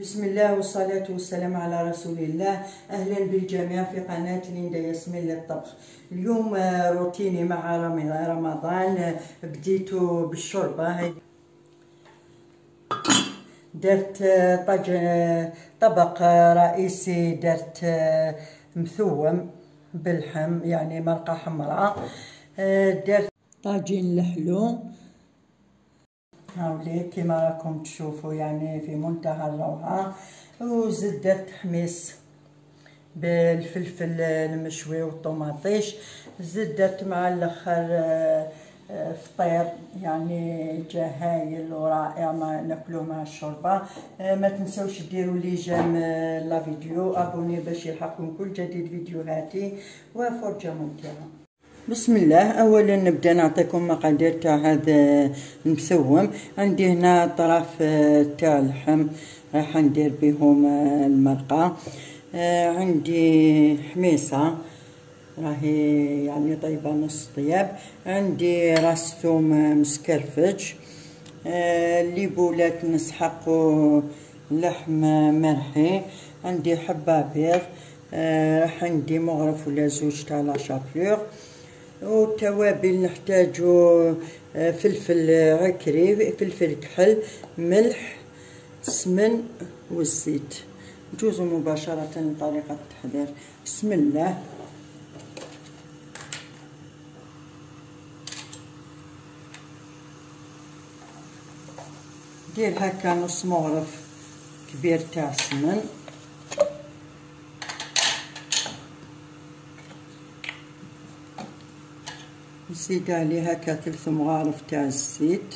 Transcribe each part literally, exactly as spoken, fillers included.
بسم الله والصلاة والسلام على رسول الله. أهلا بالجميع في قناة ليندا ياسمين للطبخ. اليوم روتيني مع رمضان، بديت بالشوربة. درت طاجن طبق رئيسي، درت مثوم باللحم يعني مرقة حمراء، درت طاجين لحلو هاولي كيما راكم تشوفوا يعني في منتهى الروعة. وزدت درت حميص بالفلفل المشوي والطماطيش. زدت درت مع الاخر فطير يعني جا هايل ورائع ما ناكلوه مع الشوربه. ما تنسوش ديروا لي جيم لا فيديو، ابوني باش يلحقكم كل جديد فيديوهاتي وفرجه ممتعه. بسم الله. اولا نبدا نعطيكم مقادير تاع هذا المسوم. عندي هنا طرف تاع اللحم راح ندير بهم المرقه. عندي حميصه راهي يعني طيبه نص طياب. عندي راس ثوم مسكرفج، الليبولات نسحقو لحم مرحي. عندي حبه بيض، راح عندي مغرف ولا زوج تاع لاشابيور. والتوابل نحتاجو فلفل عكري، فلفل كحل، ملح، سمن والزيت. نجوزو مباشرة لطريقة التحضير. بسم الله. دير هكا نص مغرف كبير تاع سمن، نزيد عليه هكا ثلث مغارف تاع الزيت،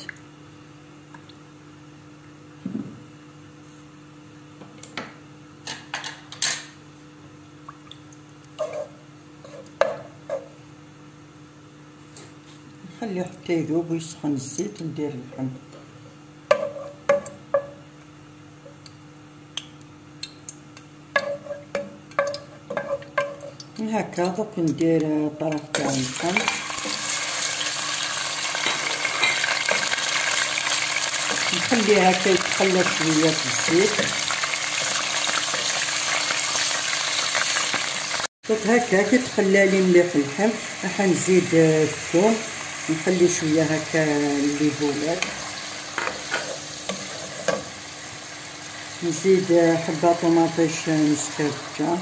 نخليه حتى يذوب ويسخن الزيت. ندير اللحم هكا. دوك ندير طرف تاع اللحم، نخليه هكا يتخلى شويه في الزيت. دوك هكا كي تخلى لي مليح اللحم راح نزيد الثوم، نخلي شويه هكا الليبولات، نزيد حبه طماطيش مسكرفجه،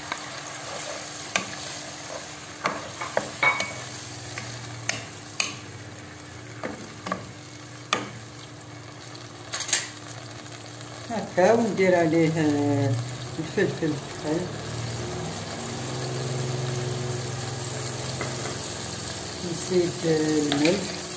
هكا. وندير عليه الفلفل الكحل، نزيد الملح،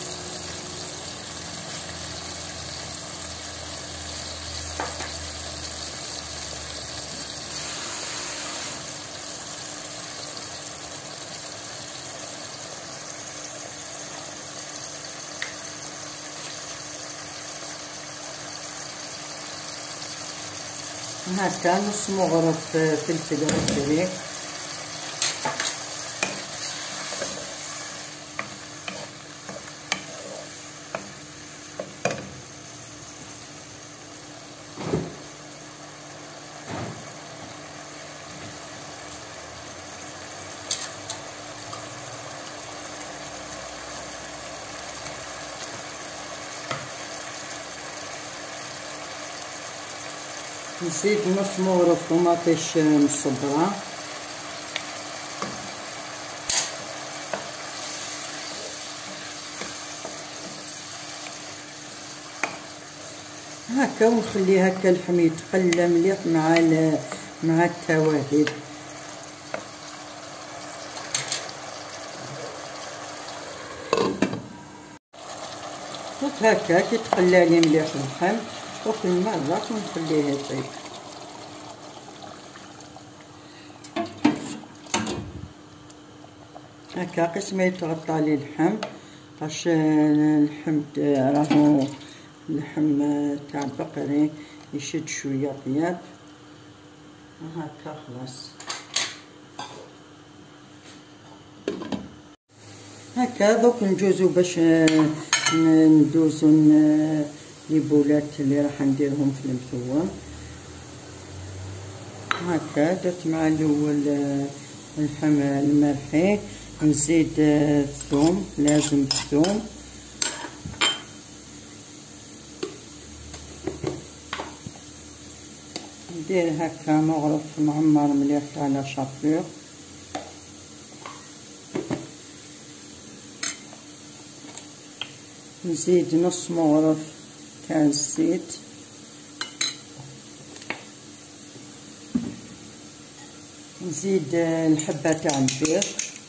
هكا نص مغرف فلفل عكري، نزيد نص مغرف طماطيش مصبرة، هكا. ونخلي هكا اللحم يتقلى مليح مع مع التوابل. هكا كي تقلى لي مليح اللحم وكل مرة ونخليه يطيب. هكا قسمة يتغطى لي اللحم باش اللحم راهو اللحم تاع البقري يشد شوية طياب. هكا خلاص. هكا دوك نجوزو باش ندوزو لي بولات اللي راح نديرهم في المثوم. هكا درت مع الاول اللحم المرحي، نزيد الثوم، لازم الثوم، ندير هكا مغرف معمر مليح على شابور، نزيد نص مغرف تاع الزيت، نزيد الحبة تاع البيض،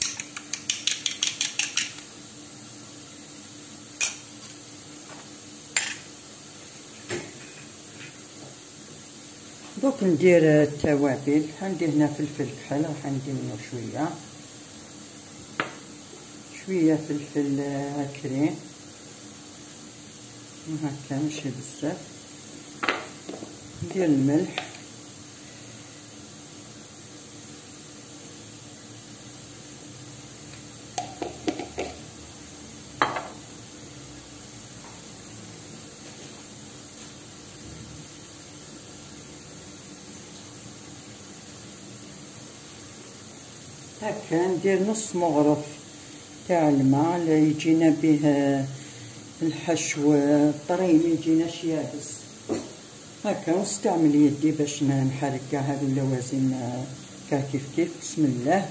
دوك ندير التوابل. عندي هنا فلفل كحل راح ندير شويه شويه فلفل كريم هكا ماشي بزاف، ندير الملح، هكا ندير نص مغرف تاع الماء ليجينا به الحشو طري، ما يجيناش يابس هكا، ونستعمل يدي باش نحرك كاع هذو اللوازم كاع كيف كيف. بسم الله.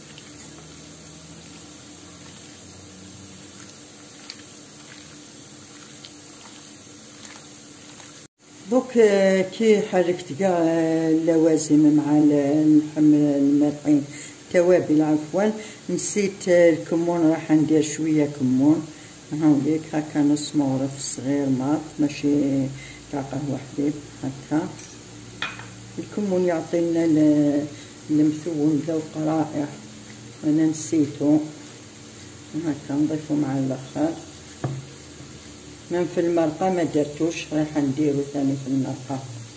دوك كي حركت كاع اللوازم مع اللحم المرحي توابل عفوا، نسيت الكمون، راح ندير شويه كمون هاوليك هكا نص مغرف صغير ماط، ماشي تاع قهوه حليب هكا. الكمون يعطينا المثول ذوق رائع، انا نسيتو هكا نضيفو مع الاخر. من في المرقه ما درتوش، راح نديرو ثاني في المرقه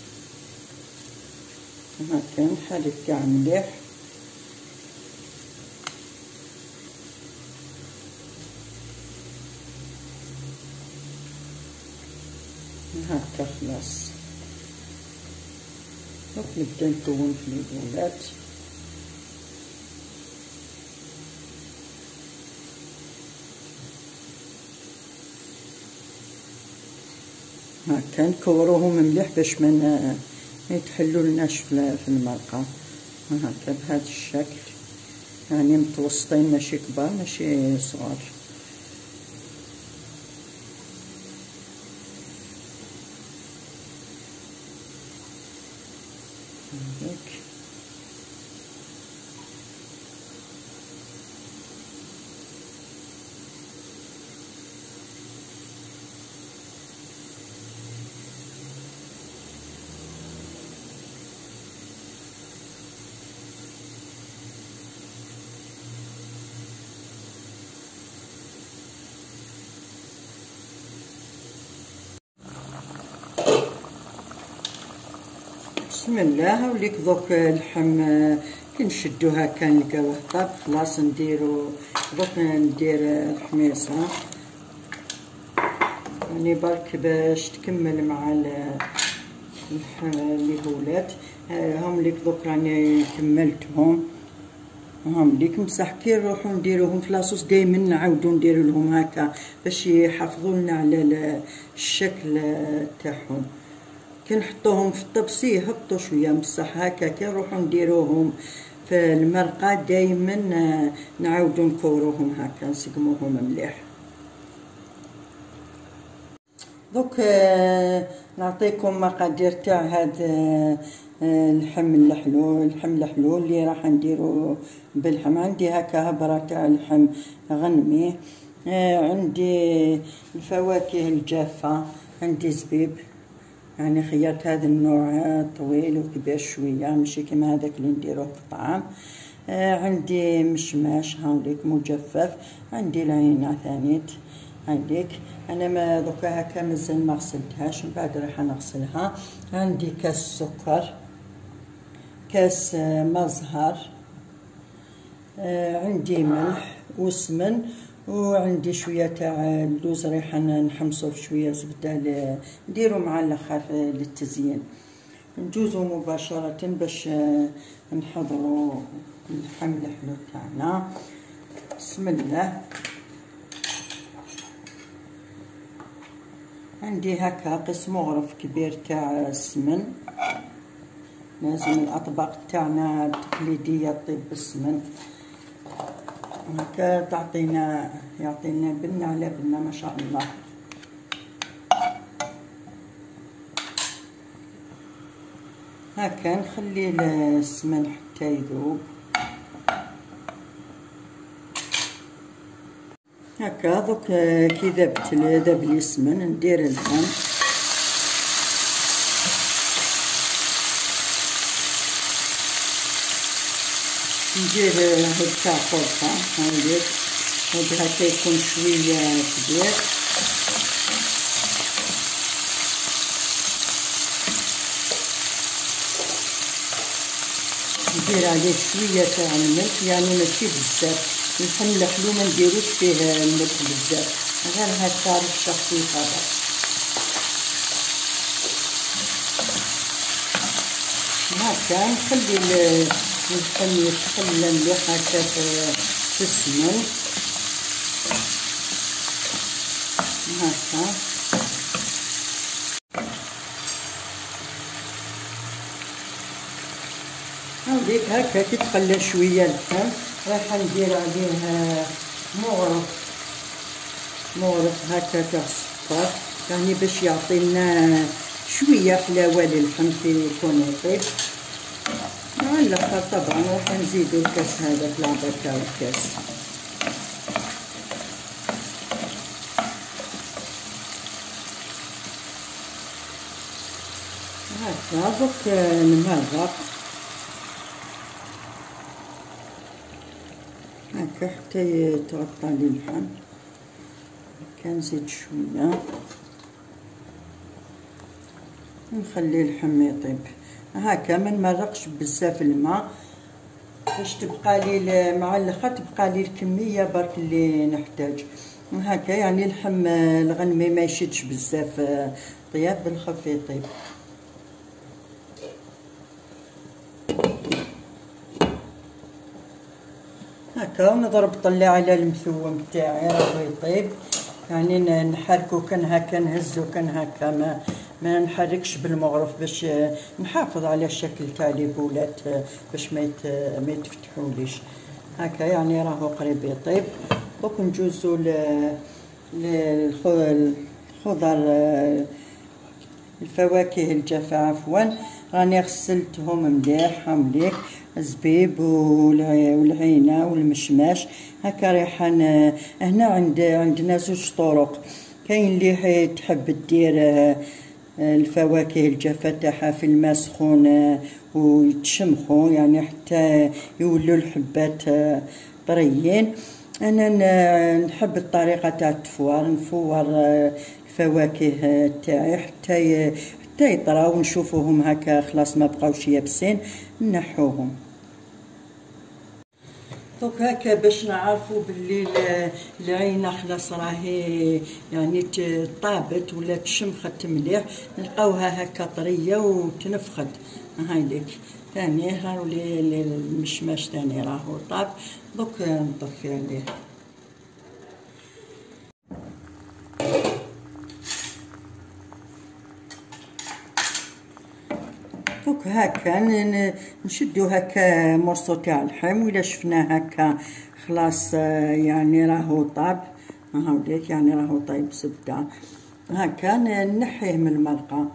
هكا، نحرك كاع مليح هكا خلاص. دوك نبدا نكون في البولات، هكا نكوروهم مليح باش ما يتحلولناش في المرقه هكا بهذا الشكل، يعني متوسطين ماشي كبار ماشي صغار. هيك بسم الله. هاوليك دوك اللحم كي نشدو هكا نلقاوه طاب خلاص، نديرو دوك ندير الحميصه يعني برك باش تكمل مع اللحم اللي ولات. هم ليك دوك راني كملتهم، هم ليك بصح كي نروحو نديروهم في لاصوص دايما نعاودو نديرو لهم هكا باش يحافظوا لنا على الشكل تاعهم. كي نحطوهم في الطبسي يهبطوا شويه، بصح هكا كي نروحو نديروهم في المرقه دايما نعاودو نكوروهم هكا نسقموهم مليح. دوك نعطيكم مقادير تاع هذا اللحم اللحلو اللحم اللحلو اللي راح نديرو باللحم. عندي هكا هبره تاع لحم غنمي، عندي الفواكه الجافه، عندي زبيب يعني خيرت هذا النوع طويل وكبير شويه ماشي كيما هذاك اللي نديروه في الطعام. عندي مشماش هاوليك مجفف، عندي العينه ثانيت هاوليك. انا ما دوكا هكا مازال ما غسلتهاش، من بعد راح نغسلها. عندي كاس سكر، كاس مزهر، عندي ملح وسمن، وعندي شويه تاع اللوز ريحان نحمصو شويه زبده نديرو مع الاخر للتزيين. نجوزو مباشرة باش نحضروا اللحم الحلو تاعنا. بسم الله. عندي هكا قسم مغرف كبير تاع السمن، لازم الاطباق تاعنا التقليديه تطيب بالسمن هكا، تعطينا يعطينا بنه على بنه ما شاء الله. هكا نخلي السمن حتى يذوب هكا. دوك كي ذابت ذاب لي السمن ندير اللحم، ندير هاد تاع خرطة هاندير هاد هكا يكون شوية كبير. ندير عليه شوية تاع الملح، يعني ماشي بزاف، اللحم الحلو ما نديروش فيه الملح بزاف، غير هكا رشه خفيفه برك. هكا نخلي اللحم يتخلى مليح هكا في السمن هكا. هاوليك هكا كي تخلى شويه اللحم راح ندير عليه مغرف مغرف هكا تاع السكر، يعني باش يعطينا شويه حلاوه للحم كي يكون يطيب. مع الاخر طبعا راح نزيدو الكاس هذا في العبا تاع الكاس هكا. دوك نمرق هكا حتى يتغطى لي اللحم. هكا نزيد شويه نخلي اللحم يطيب هكا، ما نمرقش بزاف الماء باش تبقى لي مع الاخر تبقى لي الكميه برك اللي نحتاج هكا، يعني اللحم الغنمي ما يشدش بزاف طياب، بالخف يطيب هكا. ونضرب طلي على المثوم تاعي راهو يطيب، يعني نحركو كان هكا نهزو كان هكا، ما ما نحركش بالمغرف باش نحافظ على الشكل تاع لي بولات باش ما ما يتفتحوليش هكا، يعني راهو قريب يطيب. دوك نجوزو للخضر الفواكه الجافه عفوا، راني غسلتهم مليح هامليك الزبيب والعينه والمشماش هكا ريحان. هنا عند عندنا زوج طرق، كاين اللي تحب دير الفواكه الجافه تاعها في الماء سخون ويتشمخوا يعني حتى يولوا الحبات طريين. انا نحب الطريقه تاع التفوار، نفور الفواكه تاعي حتى حتى يطراو ونشوفوهم هكا خلاص ما بقاوش يابسين نحوهم. دوك هكا باش نعرفوا باللي العينه خلاص راهي يعني طابت ولا تشمخت مليح، نلقاوها هكا طريه وتنفخت. هايليك ثاني هاو المشماش ثاني راهو طاب، دوك نطفي عليه. دوك هكا نشدو هكا مرصو تاع اللحم، وإلا شفناه هكا خلاص يعني راهو طاب هاوليك، يعني راهو طايب زبده هكا نحيه من المرقه.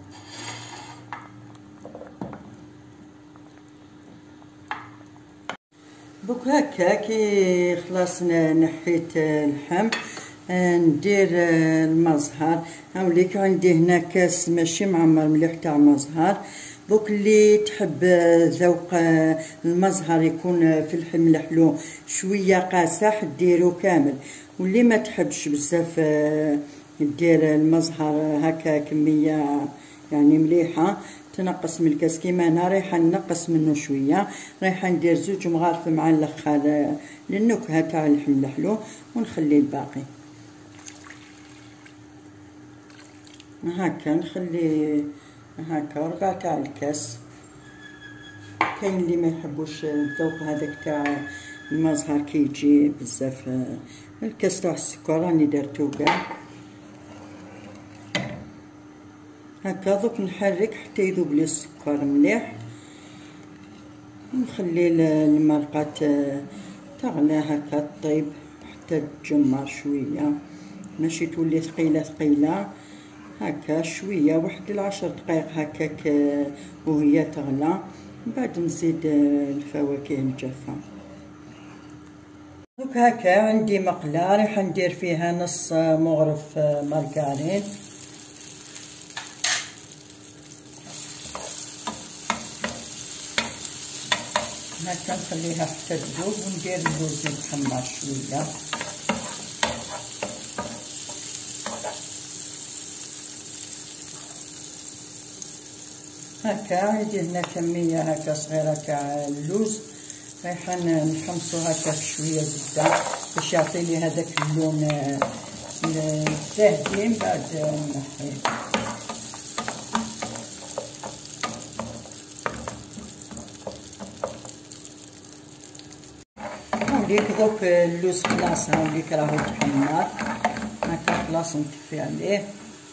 دوك هكا كي خلاص نحيت اللحم ندير المزهر. هاوليك عندي هنا كاس ماشي معمر مليح تاع مزهر، دوك اللي تحب ذوق المزهر يكون في اللحم الحلو شويه قاسح ديرو كامل، واللي ما تحبش بزاف دير المزهر هكا كميه يعني مليحه تنقص من الكاس. كيما انا رايحه نقص منه شويه، رايحه ندير زوج مغارف مع الاخر للنكهه تاع اللحم الحلو ونخلي الباقي هكا. نخلي هكا وربع تاع الكاس. كاين اللي ما يحبوش الذوق هذاك تاع المزهر كي يجي بزاف. الكاس تاع السكر راني درتو كاع هكا. دوك نحرك حتى يذوب لي السكر مليح، نخلي المرقه تغلى هكا طيب حتى تجمر شويه، ماشي تولي ثقيله ثقيله هكا، شويه واحد العشر دقائق هكاك وهي تغلى. من بعد نزيد الفواكه الجافه. دوك هكا عندي مقله راح ندير فيها نص مغرف مارغرين. هكا نخليها حتى تذوب وندير اللوز يتحمر شويه. هكا عندي هنا كميه هكا صغيره تاع اللوز، رايحه نحمصو هكا بشويه زبده باش يعطي لي هذاك اللون الزاهي. من بعد نحيه. هاوليك دوك اللوز خلاص، هاوليك راهو تحمر هكا خلاص نطفي عليه.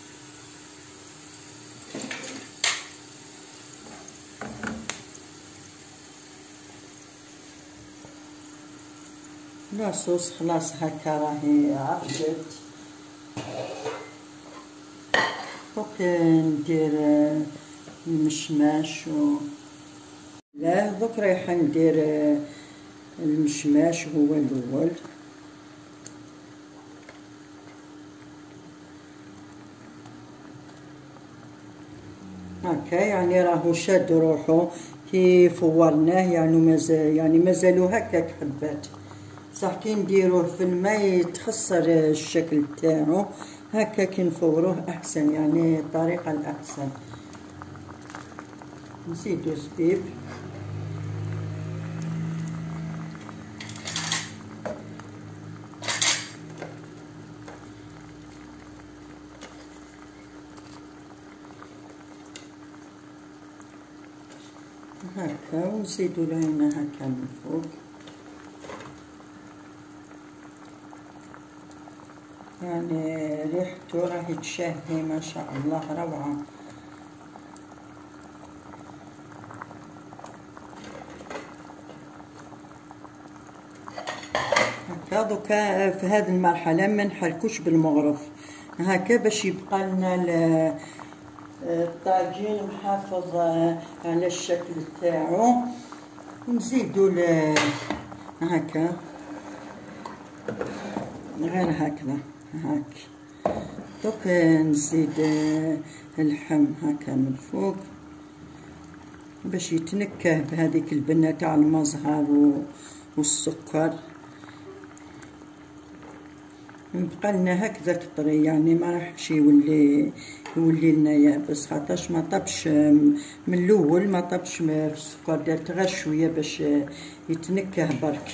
لاصوص خلاص هكا راهي عرجت. دوك ندير المشماش و لا دوك رايحه ندير المشماش هو الاول. هكا يعني راهو شاد روحو كي فورناه، يعني مازال يعني مازالو هكاك حبات، صح كي نديروه في الماء يتخسر الشكل تاعو، هكا كي نفوروه احسن، يعني الطريقه الاحسن. نزيدو زبيب هكا ونزيدو لهنا هكا من فوق. يعني ريحته راهي تشهي ما شاء الله روعة. هكا دوكا في هذه المرحلة ما نحركوش بالمغرف هكا باش يبقى لنا الطاجين محافظ على الشكل تاعو. نزيدو هكا غير هكذا هاك. دوك نزيد اللحم هكا من فوق باش يتنكه بهذيك البنه تاع المزهر والسكر. نبقى لنا هكذا طري، يعني ما راحش يولي يولي لنا يابس، خاطرش ما طبش من الاول، ما طبش في السكر، درت غير شويه باش يتنكه برك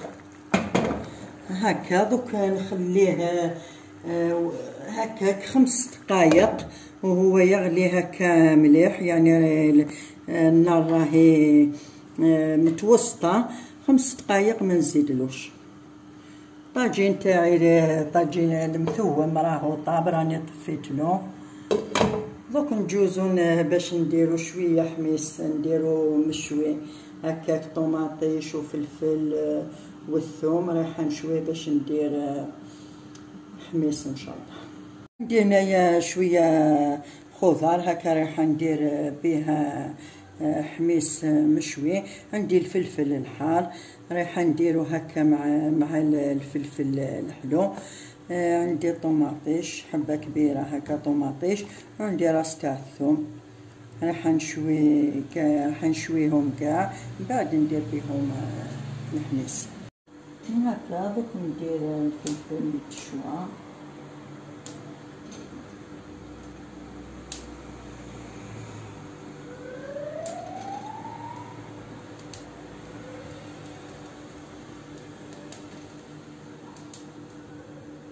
هكا. دوك نخليه هكاك خمس دقائق وهو يغلي هكا مليح، يعني النار راهي متوسطه. خمس دقائق ما نزيدلوش. الطاجين تاعي طاجين المثوم راهو طاب، راني طفيتلو. دوك نجوزو باش نديرو شويه حميص، نديرو مشوي هكاك طوماطيش وفلفل والثوم، رايحه نشوي باش ندير حميص ان شاء الله. عندي هنايا شويه خضر هكا رايحه ندير بها حميص مشوي. عندي الفلفل الحار رايحه نديرو هكا مع مع الفلفل الحلو. عندي طوماطيش حبه كبيره هكا طوماطيش، وعندي راس تاع الثوم رايحه نشوي رايحه نشويهم كاع، من بعد ندير بهم الحميص هكا. دوك ندير الفلفل يتشوى.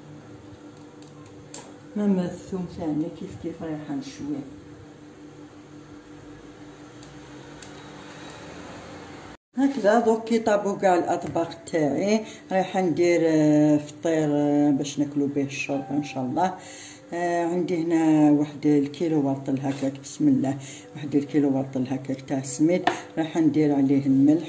ماما الثوم ثاني كيف كيف رايحه نشويه. هكذا دوك يطابو كاع الاطباق تاعي. رايحه ندير فطير باش ناكلو به الشوربه ان شاء الله. آه عندي هنا واحد الكيلو ورطل هكاك، بسم الله، واحد الكيلو ورطل هكاك تاع السميد. راح ندير عليه الملح،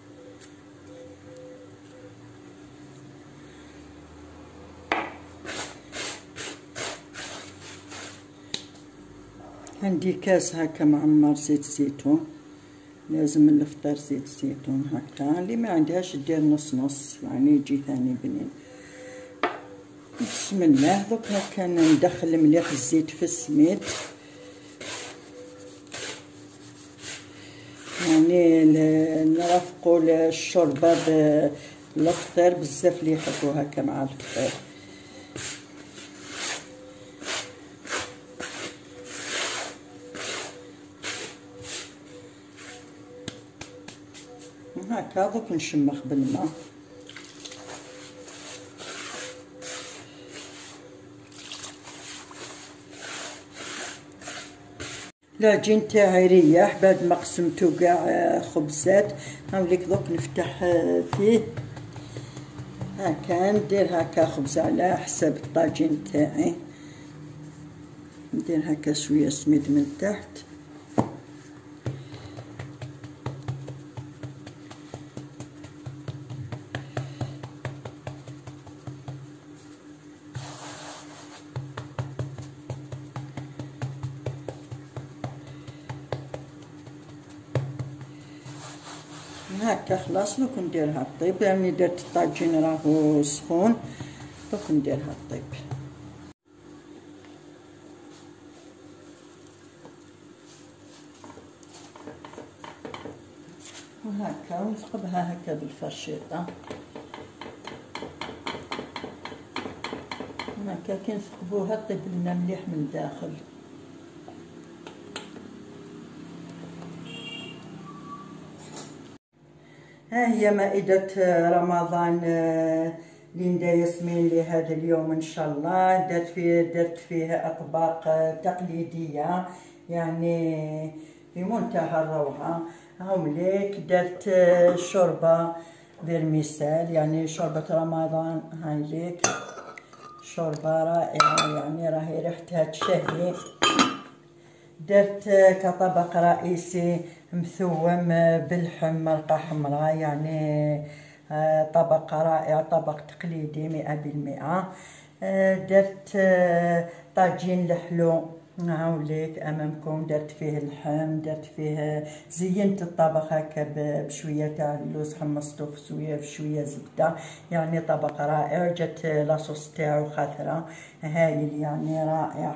عندي كاس هكا معمر زيت زيتون، لازم الفطير زيت زيتون هكا، اللي ما عندهاش دير نص نص يعني يجي ثاني بنين. بسم الله. دوك هكا ندخل مليح الزيت في السميد، يعني نرافقوا الشوربه بالفطير بزاف اللي يحبوا هكا مع الفطير. هكا دوك نشمخ بالماء. العجين تاعي ريح بعد ما قسمتو كاع خبزات. هاوليك دوك نفتح فيه هكا، ندير هكا خبز على حساب الطاجين تاعي، ندير هكا شويه سميد من تحت. هكا خلاص دوك نديرها طيب، يعني درت الطاجين راهو سخون، دوك نديرها طيب. وهكا ونثقبها هكا بالفرشيطه هكا، كي نثقبوها طيب لنا مليح من الداخل. ها هي مائدة رمضان ليندا ياسمين لهذا اليوم ان شاء الله. درت فيه درت فيه اطباق تقليديه يعني بمنتهى الروعه. هم ليك درت شوربه فيرميسال يعني شوربه رمضان، هاي ليك شوربه رائعه يعني راهي ريحتها تشهي. درت كطبق رئيسي مثوم بلحم مرقه حمراء، يعني طبق رائع، طبق تقليدي مئة بالمئة. درت طاجين لحلو هاوليك امامكم، درت فيه اللحم، درت فيه زينت الطبق هكا بشويه تاع اللوز، حمصتو في شويه بشويه زبده، يعني طبق رائع. جات لاصوص تاعو خاثره هايل يعني رائع.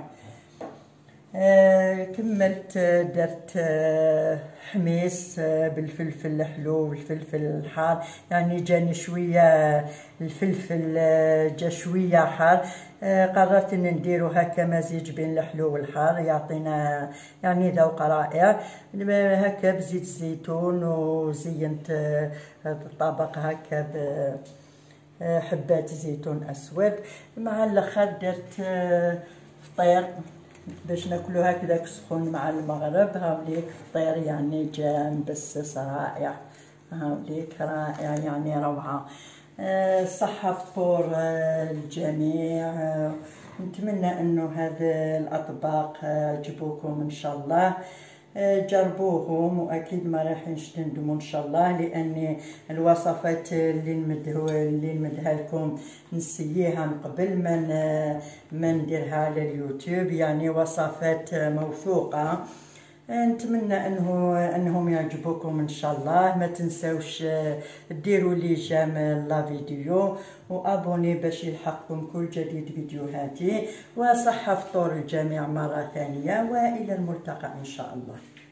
آه كملت درت آه حميص آه بالفلفل الحلو والفلفل الحار، يعني جاني شويه الفلفل آه جا شويه حار. آه قررت ان نديرو هكا مزيج بين الحلو والحار يعطينا يعني ذوق رائع. هكا بزيت الزيتون، وزينت آه الطبق هكا بحبات زيتون اسود. مع الاخر درت آه فطير باش ناكلو هكذاك سخون مع المغرب. هاوليك فطير يعني جا مبسس رائع، هاوليك رائع يعني روعه. أه صحة فطور أه الجميع. أه نتمنى انه هذه الاطباق عجبوكم ان شاء الله. جربوهم واكيد ما رايحينش تندموا ان شاء الله، لان الوصفات اللي نمدهو اللي نمدها لكم نسييها من قبل ما ما نديرها على اليوتيوب، يعني وصفات موثوقه. نتمنى انه انهم يعجبوكم ان شاء الله. ما تنساوش ديروا لي جيم لا فيديو وابوني باش يلحقكم كل جديد فيديوهاتي. وصحة فطور الجميع مرة ثانية، والى الملتقى ان شاء الله.